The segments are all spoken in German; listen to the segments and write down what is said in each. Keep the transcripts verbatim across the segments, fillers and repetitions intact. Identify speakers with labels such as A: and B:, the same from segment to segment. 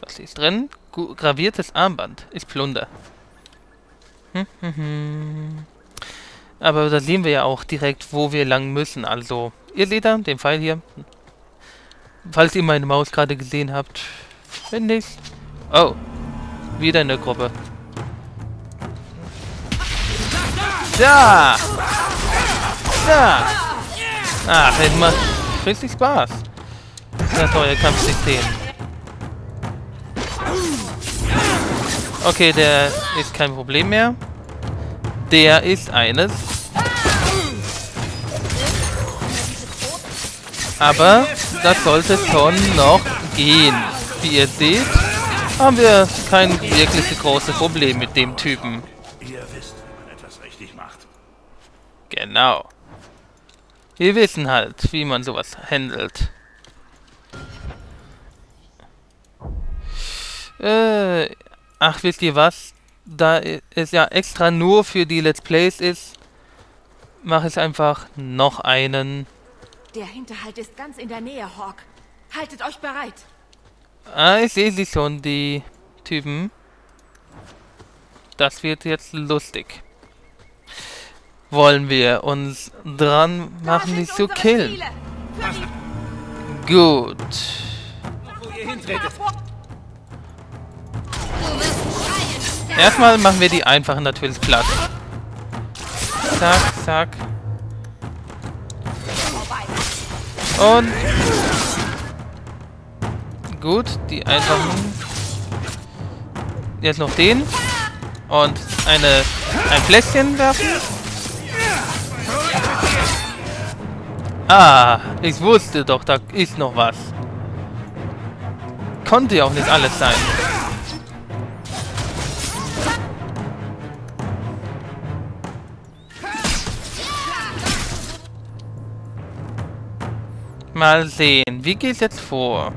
A: Was ist drin? Gu graviertes Armband. Ist Plunder. Hm, hm, hm. Aber da sehen wir ja auch direkt, wo wir lang müssen. Also, ihr seht da den Pfeil hier. Falls ihr meine Maus gerade gesehen habt. Wenn nicht. Oh. Wieder eine Gruppe. Da! Da! Ach, das macht richtig Spaß. Das neue Kampfsystem. Okay, der ist kein Problem mehr. Der ist eines. Aber das sollte schon noch gehen. Wie ihr seht, haben wir kein wirklich großes Problem mit dem Typen.
B: Ihr wisst, wie man etwas richtig macht.
A: Genau. Wir wissen halt, wie man sowas handelt. Äh, ach, wisst ihr was? Da es ja extra nur für die Let's Plays ist, mache ich einfach noch einen.
C: Der Hinterhalt ist ganz in der Nähe, Hawk. Haltet euch bereit.
A: Ah, ich sehe sie schon, die Typen. Das wird jetzt lustig. Wollen wir uns dran machen, die zu killen? Gut. Erstmal machen wir die einfachen natürlich platt. Zack, zack. Und gut, die einfachen. Jetzt noch den. Und eine ein Fläschchen werfen. Ah, ich wusste doch, da ist noch was. Konnte ja auch nicht alles sein. Mal sehen, wie geht's jetzt vor?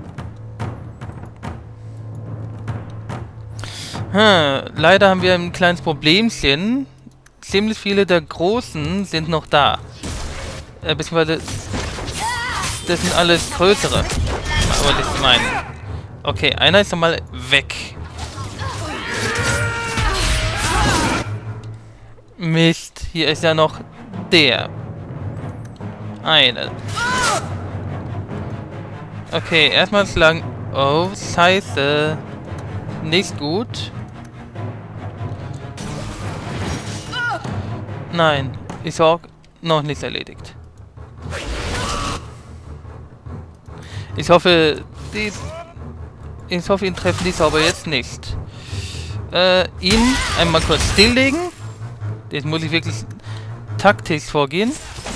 A: Hm, leider haben wir ein kleines Problemchen. Ziemlich viele der Großen sind noch da. Äh, beziehungsweise das sind alles größere. Wollte ich meinen. Okay, einer ist nochmal weg. Mist, hier ist ja noch der. Eine. Okay, erstmal schlagen. Oh, scheiße. Nicht gut. Nein, ist auch noch nicht erledigt. Ich hoffe, die, ich hoffe, ihn treffen die Zauber jetzt nicht. Äh, ihn einmal kurz stilllegen. Jetzt muss ich wirklich taktisch vorgehen.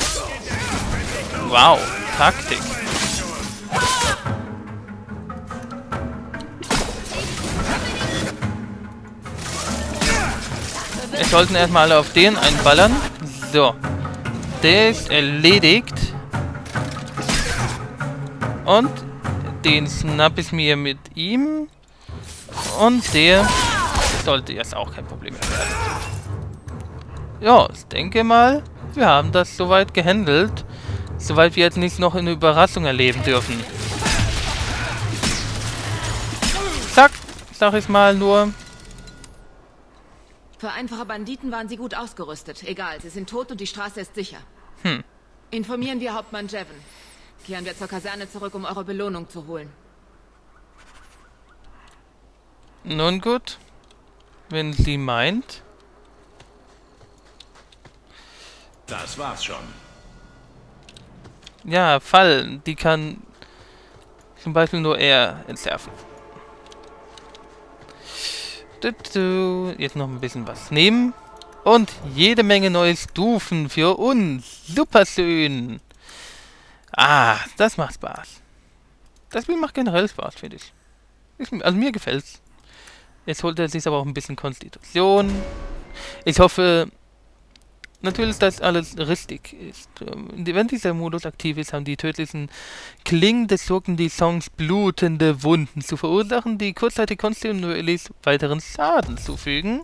A: Wow, Taktik. Wir sollten erstmal alle auf den einballern. So. Der ist erledigt. Und den schnapp ich mir mit ihm. Und der sollte jetzt auch kein Problem mehr werden. Ja, ich denke mal, wir haben das soweit gehandelt. Soweit wir jetzt nicht noch eine Überraschung erleben dürfen. Zack, sag ich mal nur.
C: Für einfache Banditen waren sie gut ausgerüstet. Egal, sie sind tot und die Straße ist sicher.
A: Hm.
C: Informieren wir Hauptmann Jevon. Kehren wir zur Kaserne zurück, um eure Belohnung zu holen.
A: Nun gut. Wenn sie meint.
B: Das war's schon.
A: Ja, Fallen. Die kann zum Beispiel nur er entschärfen. Jetzt noch ein bisschen was nehmen. Und jede Menge neue Stufen für uns. Super schön. Ah, das macht Spaß. Das Spiel macht generell Spaß, finde ich. ich. Also mir gefällt's. Jetzt holt er sich aber auch ein bisschen Konstitution. Ich hoffe natürlich, dass alles richtig ist. Wenn dieser Modus aktiv ist, haben die tödlichen Klingen des Schurken die Songs blutende Wunden zu verursachen, die kurzzeitig kontinuierlich weiteren Schaden zufügen.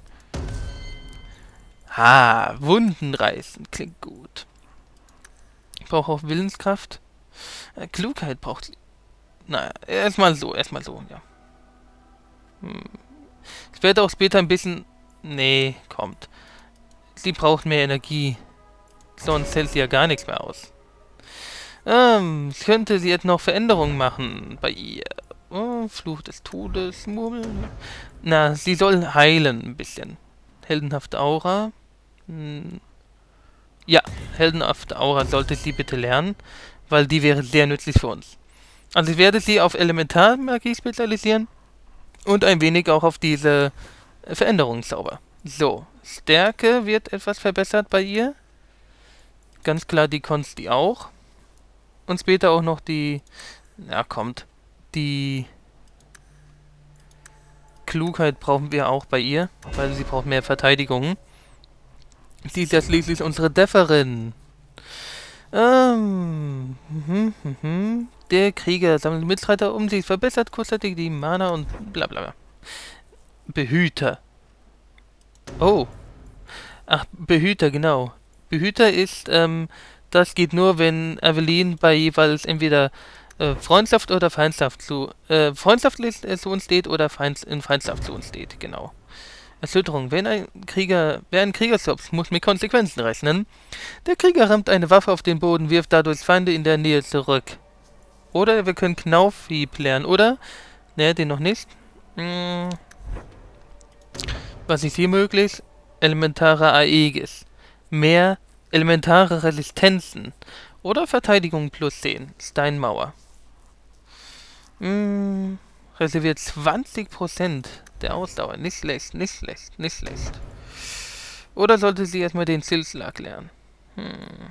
A: Ha, Wunden reißen, klingt gut. Ich brauche auch Willenskraft. Äh, Klugheit braucht... Naja, erstmal so, erstmal so, ja. Hm. Ich werde auch später ein bisschen... Nee, kommt. Sie braucht mehr Energie. Sonst hält sie ja gar nichts mehr aus. Ähm, könnte sie jetzt noch Veränderungen machen bei ihr? Oh, Fluch des Todes, Murmeln. Na, sie soll heilen ein bisschen. Heldenhafte Aura. Hm. Ja, heldenhafte Aura sollte sie bitte lernen, weil die wäre sehr nützlich für uns. Also ich werde sie auf Elementarmagie spezialisieren und ein wenig auch auf diese Veränderungszauber. So, Stärke wird etwas verbessert bei ihr. Ganz klar die Konsti auch. Und später auch noch die, ja kommt, die Klugheit brauchen wir auch bei ihr, weil sie braucht mehr Verteidigung. Sie ist ja schließlich unsere Defferin. Ähm, mhm, mhm. Der Krieger sammelt Mitstreiter um sich, verbessert kurzzeitig die Mana und bla bla bla. Behüter. Oh. Ach, Behüter, genau. Behüter ist, ähm, das geht nur, wenn Aveline bei jeweils entweder äh, Freundschaft oder Feindschaft zu, äh, freundschaftlich äh, zu uns steht oder Feinds in Feindschaft zu uns steht, genau. Erschütterung. Wenn ein Krieger, wer einen Krieger stoppt, muss mit Konsequenzen rechnen. Der Krieger rammt eine Waffe auf den Boden, wirft dadurch Feinde in der Nähe zurück. Oder wir können Knaufhieb lernen, oder? Ne, den noch nicht. Hm. Was ist hier möglich? Elementare Aegis. Mehr elementare Resistenzen. Oder Verteidigung plus zehn. Steinmauer. Hm. Reserviert zwanzig Prozent der Ausdauer. Nicht schlecht, nicht schlecht, nicht schlecht. Oder sollte sie erstmal den Zielschlag lernen? Hm.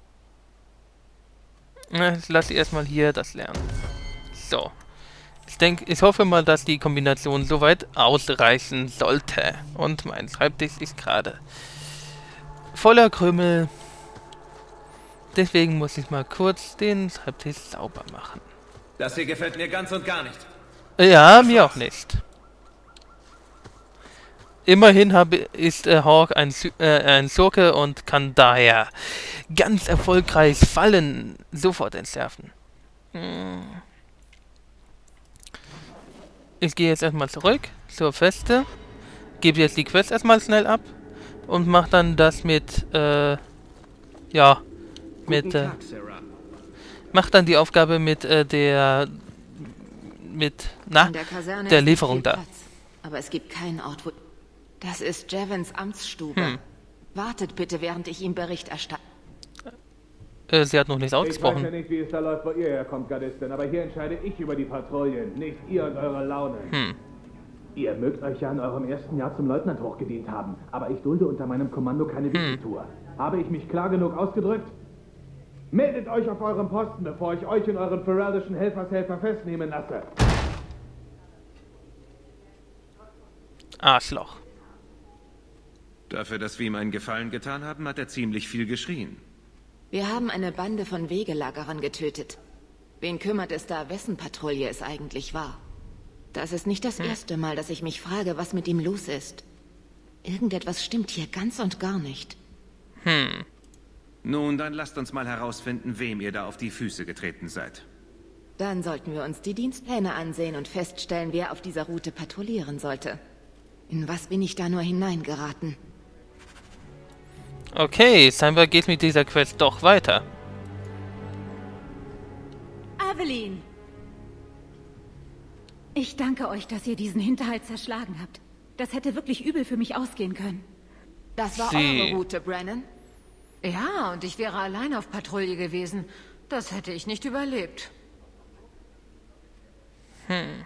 A: Na, ich lasse sie erstmal hier das lernen. So. Ich denke, ich hoffe mal, dass die Kombination soweit ausreichen sollte. Und mein Schreibtisch ist gerade voller Krümel. Deswegen muss ich mal kurz den Schreibtisch sauber machen.
B: Das hier gefällt mir ganz und gar nicht.
A: Ja, mir auch nicht. Immerhin habe, ist äh, Hawk ein, äh, ein Schurke und kann daher ganz erfolgreich Fallen sofort entschärfen. Hm. Ich gehe jetzt erstmal zurück zur Feste, gebe jetzt die Quest erstmal schnell ab und mache dann das mit, äh, ja, mit, äh, mach dann die Aufgabe mit äh, der, mit, na,
C: In der Kaserne
A: der
C: ist
A: Lieferung
C: viel
A: da.
C: Platz, aber es gibt keinen Ort, wo... Das ist Jevons Amtsstube.
A: Hm.
C: Wartet bitte, während ich ihm Bericht erstatte.
A: Äh, sie hat noch nicht
D: Ich weiß ja
A: ausgesprochen.
D: nicht, wie es da läuft, wo ihr herkommt, Gardistin, aber hier entscheide ich über die Patrouillen, nicht ihr und eure Launen.
A: Hm.
D: Ihr mögt euch ja in eurem ersten Jahr zum Leutnant hochgedient haben, aber ich dulde unter meinem Kommando keine Visitur. Habe ich mich klar genug ausgedrückt? Meldet euch auf eurem Posten, bevor ich euch und euren feraldischen Helfershelfer festnehmen lasse.
A: Arschloch.
B: Dafür, dass wir ihm einen Gefallen getan haben, hat er ziemlich viel geschrien.
C: Wir haben eine Bande von Wegelagerern getötet. Wen kümmert es da, wessen Patrouille es eigentlich war? Das ist nicht das erste Mal, dass ich mich frage, was mit ihm los ist. Irgendetwas stimmt hier ganz und gar nicht.
A: Hm.
B: Nun, dann lasst uns mal herausfinden, wem ihr da auf die Füße getreten seid.
C: Dann sollten wir uns die Dienstpläne ansehen und feststellen, wer auf dieser Route patrouillieren sollte. In was bin ich da nur hineingeraten?
A: Okay, scheinbar geht mit dieser Quest doch weiter.
E: Aveline! Ich danke euch, dass ihr diesen Hinterhalt zerschlagen habt. Das hätte wirklich übel für mich ausgehen können.
C: Das war
A: Sie-
C: eure Route, Brennan.
F: Ja, und ich wäre allein auf Patrouille gewesen. Das hätte ich nicht überlebt.
A: Hm.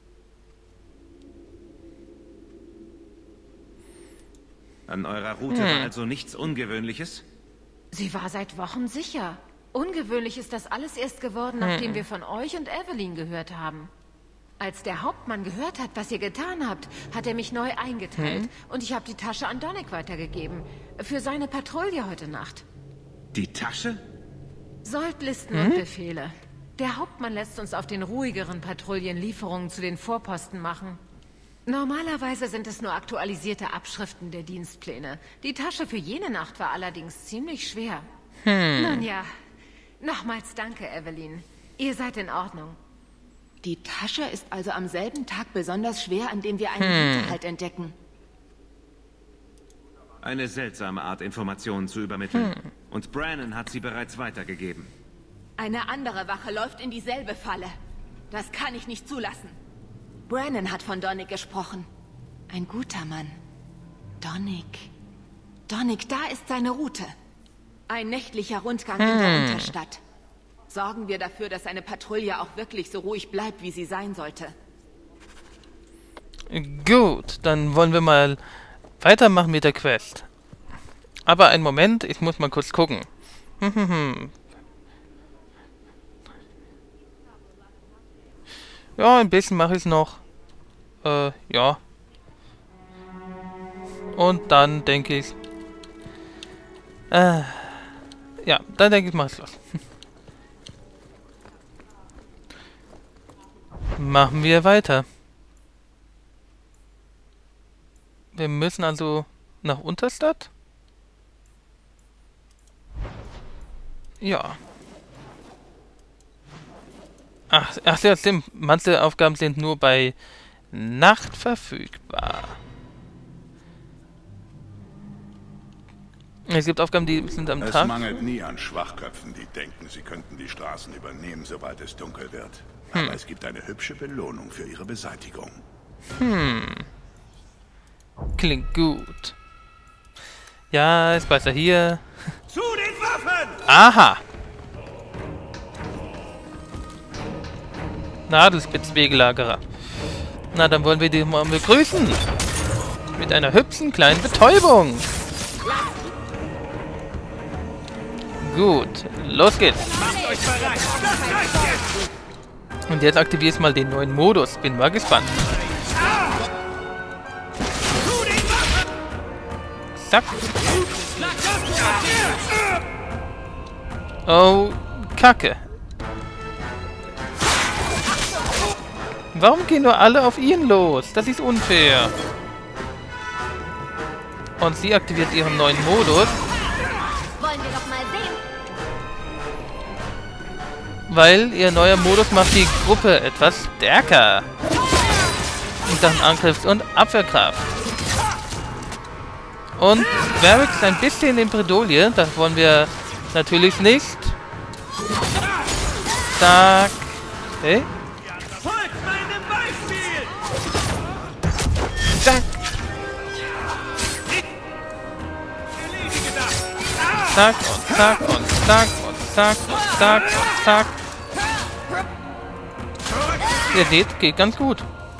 B: An eurer Route war also nichts Ungewöhnliches?
F: Sie war seit Wochen sicher. Ungewöhnlich ist das alles erst geworden, nachdem wir von euch und Evelyn gehört haben. Als der Hauptmann gehört hat, was ihr getan habt, hat er mich neu eingeteilt. Und ich habe die Tasche an Donnick weitergegeben. Für seine Patrouille heute Nacht.
B: Die Tasche?
F: Soldlisten und Befehle. Der Hauptmann lässt uns auf den ruhigeren Patrouillen Lieferungen zu den Vorposten machen. Normalerweise sind es nur aktualisierte Abschriften der Dienstpläne. Die Tasche für jene Nacht war allerdings ziemlich schwer. Nun ja, nochmals danke, Evelyn. Ihr seid in Ordnung.
C: Die Tasche ist also am selben Tag besonders schwer, an dem wir einen
A: Hm.
C: Hinterhalt entdecken.
B: Eine seltsame Art, Informationen zu übermitteln. Und Brannon hat sie bereits weitergegeben.
C: Eine andere Wache läuft in dieselbe Falle. Das kann ich nicht zulassen. Brannon hat von Donnick gesprochen. Ein guter Mann. Donnick. Donnick, da ist seine Route. Ein nächtlicher Rundgang in der Unterstadt. Sorgen wir dafür, dass eine Patrouille auch wirklich so ruhig bleibt, wie sie sein sollte.
A: Gut, dann wollen wir mal weitermachen mit der Quest. Aber einen Moment, ich muss mal kurz gucken. Ja, ein bisschen mache ich noch. Äh, ja. Und dann denke ich... Äh, ja, dann denke ich, mach ich Schluss. Machen wir weiter. Wir müssen also nach Unterstadt? Ja. Ach, ach ja, stimmt. Manche Aufgaben sind nur bei Nacht verfügbar. Es gibt Aufgaben, die sind am
G: Es
A: Tag.
G: mangelt nie an Schwachköpfen, die denken, sie könnten die Straßen übernehmen, sobald es dunkel wird. Aber es gibt eine hübsche Belohnung für ihre Beseitigung.
A: Hm. Klingt gut. Ja, ist besser hier.
B: Zu den Waffen!
A: Aha. Nadelspitzwegelagerer. Na, dann wollen wir die mal begrüßen. Mit einer hübschen kleinen Betäubung. Gut, los geht's.
B: Macht euch bereit!
A: Und jetzt aktiviere ich mal den neuen Modus. Bin mal gespannt. Zack. Oh, Kacke. Warum gehen nur alle auf ihn los? Das ist unfair. Und sie aktiviert ihren neuen Modus.
H: Wollen wir doch mal sehen.
A: Weil ihr neuer Modus macht die Gruppe etwas stärker. In Sachen Angriffs- und Abwehrkraft. Und Varric ist ein bisschen in Bredouille. Das wollen wir natürlich nicht. Zack. Okay.
B: Folgt meinem Beispiel!
A: Zack. Zack und zack und zack und zack und zack und zack. Ihr seht, geht ganz gut.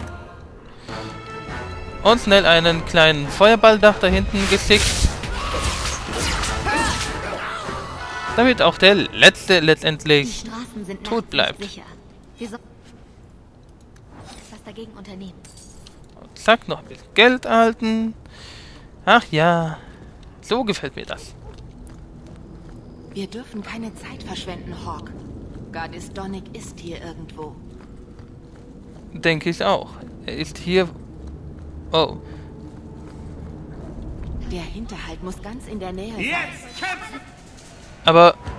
A: Und schnell einen kleinen Feuerballdach da hinten geschickt. Damit auch der letzte
H: Die
A: letztendlich
H: Straßen sind
A: tot
H: nachts
A: bleibt.
H: nicht sicher. Wir sollten was dagegen unternehmen.
A: Zack, noch ein bisschen Geld erhalten. Ach ja, so gefällt mir das.
C: Wir dürfen keine Zeit verschwenden, Hawk. Gardis Donnick ist hier irgendwo.
A: Denke ich auch. Er ist hier... Oh.
C: Der Hinterhalt muss ganz in der Nähe sein.
B: Jetzt kämpfen!
A: Aber